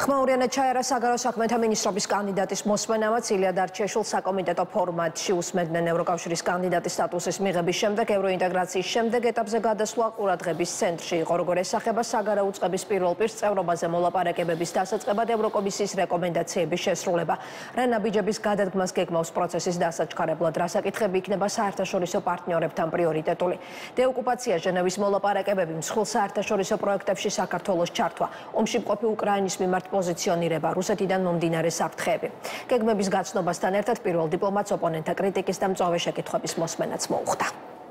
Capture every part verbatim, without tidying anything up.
ხმაურიანა ჩაერა საგარეო საქმეთა მინისტრობის კანდიდატის მოსმენამაც ილია დარჩიაშვილს საკომიტეტო ფორმატში უსმენდნენ ევროკავშირის კანდიდატის სტატუსის მიღების შემდეგ ევროინტეგრაციის შემდეგ ეტაპზე გადასვლა ყურადღების ცენტრში იყო, როგორ ესახება საგარეო უწყების პირველ პირს წევრობაზე მოლაპარაკებების დასაწყებად ევროკომისიის რეკომენდაციების შესრულება. რენა ბიჯების გადადგმას გეგმავს პროცესის დასაჩქარებლად, რა საკითხები იქნება საერთაშორისო პარტნიორებთან პრიორიტეტული. დეოკუპაცია, ჟენევის მოლაპარაკებები, მსხვილ საერთაშორისო პროექტებში საქართველოს ჩართვა, ომში მყოფი უკრაინის მიმართ პოზიციონირება, რუსეთიდან მომდინარე საფრთხეები. გეგმების გაცნობასთან ერთად პირველ დიპლომატს ოპონენტთა კრიტიკის და მწვავე შეკითხვების მოსმენაც მოუხდა.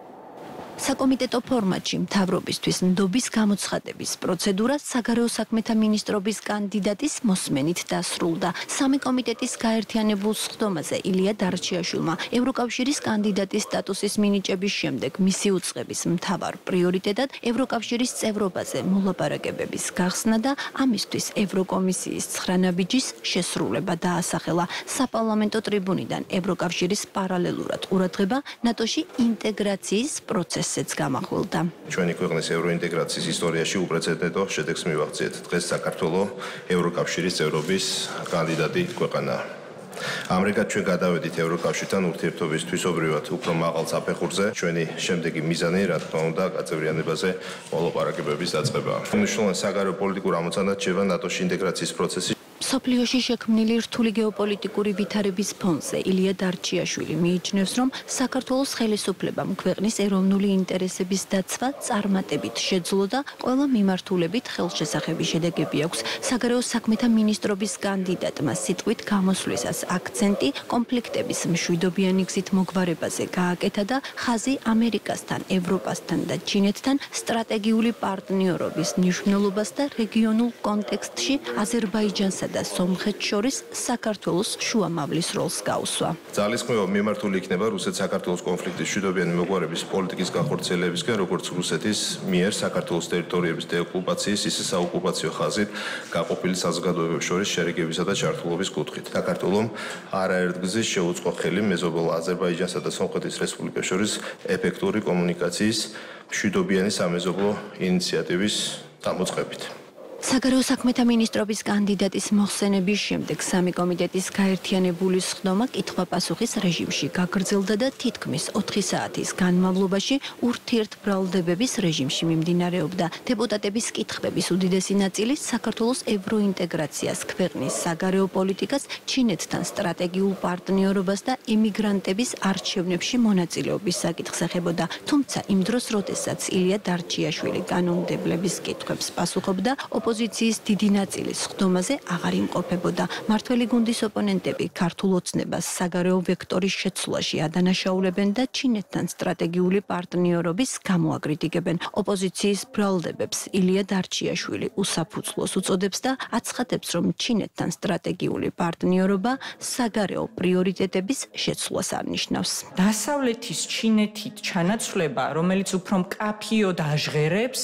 საკომიტეტო ფორმატში მთავრობისთვის ნდობის გამოცხადების პროცედურა საგარეო საქმეთა მინისტრობის კანდიდატის მოსმენით დასრულდა. სამი კომიტეტის გაერთიანებულ სხდომაზე ილია დარჩიაშვილმა ევროკავშირის კანდიდატის სტატუსის მინიჭების შემდეგ მისი უწყების მთავარ პრიორიტეტად ევროკავშირის წევრობაზე მოლაპარაკებების გახსნა და ამისთვის ევროკომისიის ცხრა ნაბიჯის შესრულება დაასახელა. საპარლამენტო ტრიბუნიდან ევროკავშირის პარალელურად ყურადღება ნატოში ინტეგრაციის პროცესს გამახვილდა. ჩვენი ქვეყნის ევროინტეგრაციის ისტორიაში უპრეცედენტო შედეგს მივაღწიეთ. დღეს საქართველო ევროკავშირის წევრობის კანდიდატი ქვეყანაა. ამრიგად ჩვენ გადავედით ევროკავშირთან ურთიერთობის თვისობრივად უფრო მაღალ საფეხურზე. ჩვენი შემდეგი მიზანი, რა თქმა უნდა, გაწევრიანებაზე მოლაპარაკებების დაწყებაა. მნიშვნელოვანი საგარეო პოლიტიკურ ამოცანად შევა ნატოში ინტეგრაციის პროცესი. სოფლიოში შექმნილი რთული გეოპოლიტიკური ვითარების ფონზე ილია დარჩიაშვილი მიიჩნევს, რომ საქართველოს ხელისუფლებამ ქვეყნის ეროვნული ინტერესების დაცვა წარმატებით შეძლო და ყველა მიმართულებით ხელშესახები შედეგები აქვს. საგარეო საქმეთა მინისტრობის კანდიდატმა სიტყვით გამოსვლისას აქცენტი კონფლიქტების მშვიდობიანი გზით მოგვარებაზე გააკეთა და ხაზი ამერიკასთან, ევროპასთან და ჩინეთთან სტრატეგიული პარტნიორობის მნიშვნელობას და რეგიონულ კონტექსტში აზერბაიჯანსა და სომხეთს შორის საქართველოს შუამავლის როლს გაუსვა. ძალისხმევა მიმართული იქნება რუსეთ-საქართველოს კონფლიქტის მშვიდობიანი მოგვარების პოლიტიკის განხორციელებისკენ, როგორც რუსეთის მიერ საქართველოს ტერიტორიების დეოკუპაციის, ისე საოკუპაციო ხაზით გაყოფილი საზოგადოებებს შორის შერიგებისა და ჩართულობის კუთხით. საქართველომ არაერთგზის შეუწყო ხელი მეზობელ აზერბაიჯანსა და სომხეთის რესპუბლიკებს შორის ეფექტური კომუნიკაციის მშვიდობიანი სამეზობლო ინიციატივის დამოწყებით. საგარეო საქმეთა მინისტრობის კანდიდატის მოხსენების შემდეგ სამი კომიტეტის გაერთიანებული სხდომა კითხვა-პასუხის რეჟიმში გაგრძელდა და თითქმის ოთხი საათის განმავლობაში ურთიერთბრალდებების რეჟიმში მიმდინარეობდა. დეპუტატების კითხვების უდიდესი ნაწილი საქართველოს ევროინტეგრაციას, ქვეყნის საგარეო პოლიტიკას, ჩინეთთან სტრატეგიულ პარტნიორობას და იმიგრანტების არჩევნებში მონაწილეობის საკითხს ეხებოდა. თუმცა იმ დროს, როდესაც ილია დარჩიაშვილი კანონმდებლების კითხვებს პასუხობდა, ოპოზიციის დიდი ნაწილი სხდომაზე აღარ იმყოფებოდა. მართველი გუნდის ოპონენტები ქართულ ოცნებას საგარეო ვექტორის შეცვლაში ადანაშაულებენ და ჩინეთთან სტრატეგიული პარტნიორობის გამოაკრიტიკებენ. ოპოზიციის ბრალდებებს ილია დარჩიაშვილი უსაფუძვლოს უწოდებს და აცხადებს, რომ ჩინეთთან სტრატეგიული პარტნიორობა საგარეო პრიორიტეტების შეცვლას არნიშნავს. დასავლეთის ჩინეთით ჩანაცვლება, რომელიც უფრო მკაფიოდ აჟღერებს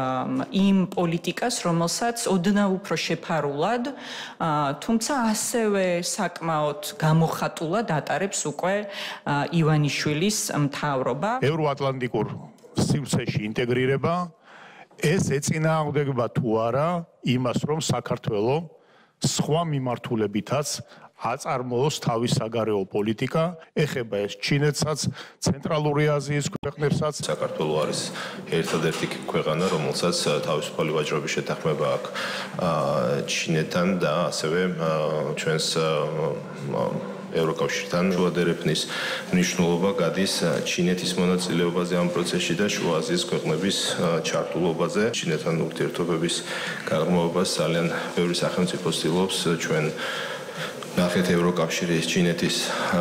იმ პოლიტიკას, რომელსაც ოდნავ უფრო შეფარულად, თუმცა ასევე საკმაოდ გამოხატულად ატარებს უკვე ივანიშვილის მთავრობა. ევროატლანტიკურ სივრცეში ინტეგრირება ეს ეწინააღმდეგება თუ არა იმას, რომ საქართველო სხვა მიმართულებითაც აწარმოოს თავის საგარეო პოლიტიკა, ეხება ეს ჩინეთსაც, ცენტრალური აზიის ქვეყნებსაც. საქართველო არის ერთადერთი ქვეყანა, რომელსაც თავისუფალი ვაჭრობის შეთანხმება აქვს ჩინეთთან და ასევე ჩვენს ევროკავშირთან. შუადერეფნის მნიშვნელობა გადის ჩინეთის მონაწილეობაზე ამ პროცესში და შუა აზიის ქვეყნების ჩართულობაზე. ჩინეთთან ურთიერთობების გაღრმავებას ძალიან ბევრი სახელმწიფო ცდილობს. ჩვენ ნახეთ ევროკავშირის ჩინეთის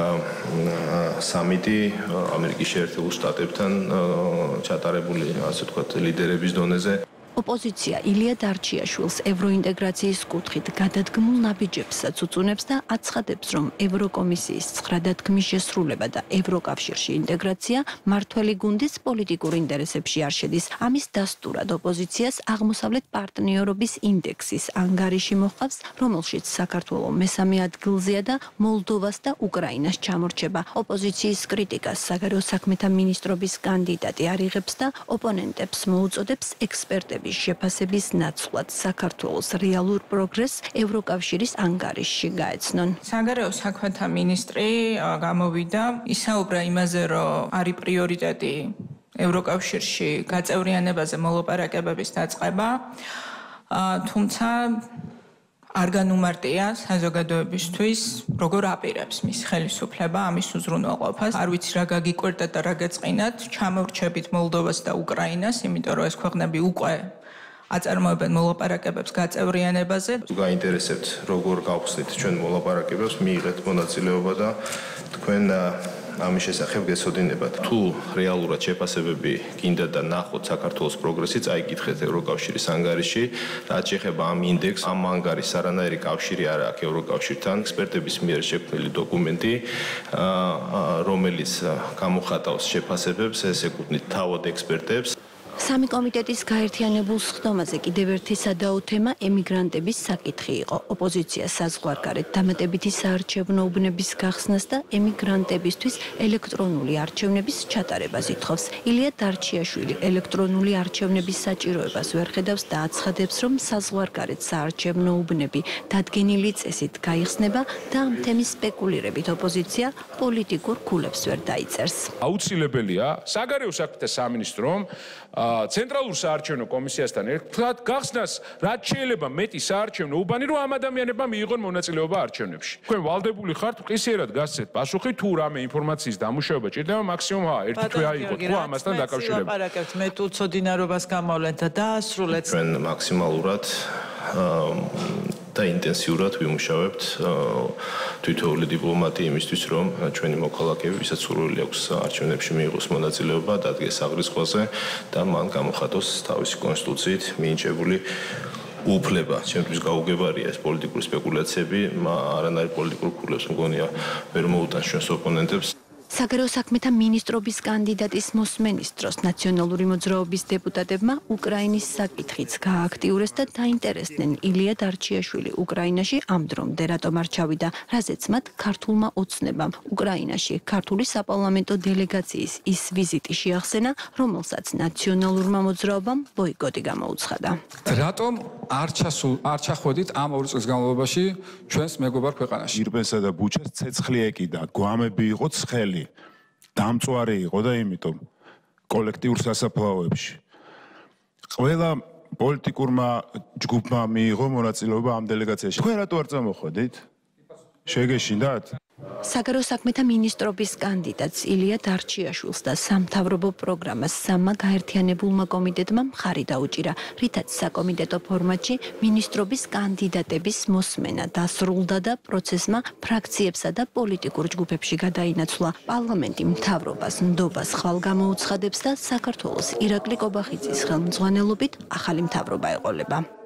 სამიტი ამერიკის შეერთებულ შტატებთან ჩატარებული, ასე ვთქვათ, ლიდერების დონეზე. ოპოზიცია ილია დარჩიაშვილს ევროინტეგრაციის კუთხით გადადგმულ ნაბიჯებსაც უწუნებს და აცხადებს, რომ ევროკომისიის ცხრა დათქმის შესრულება და ევროკავშირში ინტეგრაცია მართველი გუნდის პოლიტიკურ ინტერესებში არ შედის. ამის დასტურად ოპოზიციას აღმოსავლეთ პარტნიორობის ინდექსის ანგარიში მოჰყავს, რომელშიც საქართველო მესამე ადგილზეა და მოლდოვას და უკრაინას ჩამორჩება. ოპოზიციის კრიტიკას საგარეო საქმეთა მინისტრობის კანდიდატი არ იღებს და ოპონენტებს მოუწოდებს ექსპერტები პროგრამების შეფასების ნაცვლად საქართველოს რეალურ პროგრესს ევროკავშირის ანგარიშში გაეცნონ. საგარეო საქმეთა მინისტრი გამოვიდა, ისაუბრა იმაზე, რომ არის პრიორიტეტი ევროკავშირში გაწევრიანებაზე მოლაპარაკებების დაწყება, თუმცა არ განუმარტია საზოგადოებისთვის, როგორ აპირებს მის ხელისუფლება ამის უზრუნველყოფას. არ ვიცი რა გაგიკვირდათ და რა გეწყინათ, ჩამოვრჩებით მოლდოვას და უკრაინას, იმიტომ რომ ეს ქვეყნები უკვე აწარმოებენ მოლაპარაკებებს გაწევრიანებაზე. გაინტერესებთ, როგორ გავხსნით ჩვენ მოლაპარაკებებს, მიიღეთ მონაწილეობა და თქვენ ამის შესახებ გეცოდინებათ. თუ რეალურად შეფასებები გინდა და ნახოთ საქართველოს პროგრესი, წაიკითხეთ ევროკავშირის ანგარიში, რაც შეეხება ამ ინდექსს, ამ ანგარიშს არანაირი კავშირი არ აქვს ევროკავშირთან, ექსპერტების მიერ შექმნილი დოკუმენტი, რომელიც გამოხატავს შეფასებებს, ეს ეკუთვნით თავად ექსპერტებს. სამი კომიტეტის გაერთიანებულ სხდომაზე კიდევ ერთი სადაო თემა ემიგრანტების საკითხი იყო. ოპოზიცია საზღვარგარეთ დამატებითი საარჩევნო უბნების გახსნას და ემიგრანტებისთვის ელექტრონული არჩევნების ჩატარებას ითხოვს. ილია დარჩიაშვილი ელექტრონული არჩევნების საჭიროებას ვერ ხედავს და აცხადებს, რომ საზღვარგარეთ საარჩევნო უბნები დადგენილი წესით გაიხსნება და ამ თემის სპეკულირებით ოპოზიცია პოლიტიკურ ქულებს ვერ დაიწერს. აუცილებელია საგარეო საქმეთა სამინისტრომ ცენტრალურ საარჩევნო კომისიასთან ერთად გახსნას, რაც შეიძლება მეტი საარჩევნო უბანი, რომ ამ ადამიანებმა მიიღონ მონაწილეობა არჩევნებში. თქვენ ვალდებული ხართ ყისიერად გასცეთ პასუხი, თუ რამე ინფორმაციის დამუშავება ჭირდება, მაქსიმუმ ერთი თვე აიღოთ, თუ ამასთან დაკავშირებით. ლაპარაკებთ, მე თუ უცოდინარობას გამოვლენთ და დაასრულეთ. ჩვენ მაქსიმალურად და ინტენსიურად ვიმუშავებთ თითოეული დიპლომატი იმისთვის, რომ ჩვენი მოქალაქეები, ვისაც სურვილი აქვს არჩევნებში მიიღოს მონაწილეობა, დადგეს აღრის ყველაზე და მან გამოხატოს თავისი კონსტიტუციით მინიჭებული უფლება. ჩემთვის გაუგებარია ეს პოლიტიკური სპეკულაციები, არანაირ პოლიტიკურ ქულებს მგონია ვერ მოუტანს ჩვენს ოპონენტებს. საგარეო საქმეთა მინისტრობის კანდიდატის მოსმენის დროს ნაციონალური მოძრაობის დეპუტატებმა უკრაინის საკითხიც გააქტიურეს და დაინტერესდნენ ილია დარჩიაშვილი უკრაინაში ამ დრომდე რატომ არ ჩავიდა, რაზეც მათ ქართულმა ოცნებამ უკრაინაში ქართული საპარლამენტო დელეგაციის ის ვიზიტი შეახსენა, რომელსაც ნაციონალურმა მოძრაობამ ბოიკოტი გამოუცხადა. რატომ არ ჩასულ არ ჩახვედით ამ ორი წლის განმავლობაში ჩვენს მეგობარ ქვეყანაში? ირბენსა და ბუჩას ცეცხლი ეკიდა, გვამები იყო ცხელი. დამწვარი იყო და იმიტომ კოლექტიურ სასაფლაოებში. ყველა პოლიტიკურმა ჯგუფმა მიიღო მონაწილეობა ამ დელეგაციაში. თქვენ რატო არ წამოხვედით? შეგეშინდათ? საგარეო საქმეთა მინისტრობის კანდიდატს ილია დარჩიაშვილს და სამთავრობო პროგრამას სამმა გაერთიანებულმა კომიტეტმა მხარი დაუჭირა, რითაც საკომიტეტო ფორმატში მინისტრობის კანდიდატების მოსმენა დასრულდა და პროცესმა ფრაქციებსა და პოლიტიკურ ჯგუფებში გადაინაცვლა. პარლამენტი მთავრობას ნდობას ხვალ გამოუცხადებს და საქართველოს ირაკლი კობახიძის ხელმძღვანელობით ახალი მთავრობა ეყოლება.